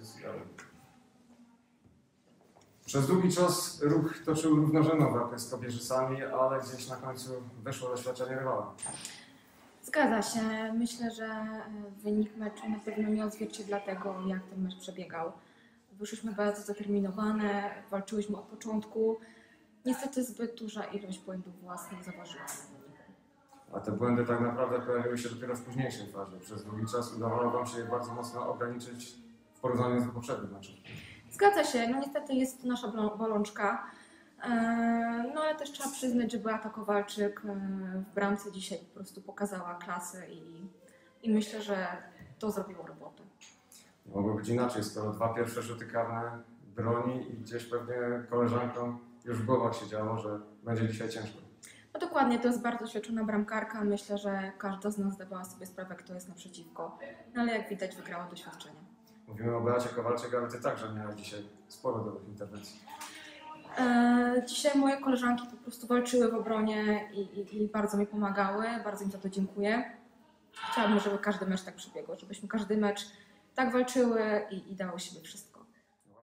dyskusji, ale... Przez długi czas Ruch toczył równorzędną walkę z Kobierzysami, ale gdzieś na końcu wyszło doświadczenie rywala. Zgadza się. Myślę, że wynik meczu na pewno nie odzwierciedla tego, jak ten mecz przebiegał. Wyszliśmy bardzo zdeterminowane, walczyłyśmy od początku. Niestety zbyt duża ilość błędów własnych zaważyła. A te błędy tak naprawdę pojawiły się dopiero w późniejszej fazie. Przez długi czas udawało wam się je bardzo mocno ograniczyć w porównaniu z poprzednim meczem. Zgadza się. No niestety jest to nasza bolączka. No ale też trzeba przyznać, że Beata Kowalczyk w bramce dzisiaj po prostu pokazała klasę i myślę, że to zrobiło robotę. Mogło być inaczej, skoro 2 pierwsze rzuty karne broni i gdzieś pewnie koleżankom już w głowach się działo, że będzie dzisiaj ciężko. No dokładnie, to jest bardzo doświadczona bramkarka. Myślę, że każda z nas zdawała sobie sprawę, kto jest naprzeciwko. No ale jak widać, wygrała doświadczenie. Mówimy o Beacie Kowalczyk, ale ty także miałeś dzisiaj sporo dobrych interwencji. Dzisiaj moje koleżanki po prostu walczyły w obronie i bardzo mi pomagały. Bardzo im za to dziękuję. Chciałabym, żeby każdy mecz tak przebiegł, żebyśmy każdy mecz tak walczyły i dało siebie wszystko.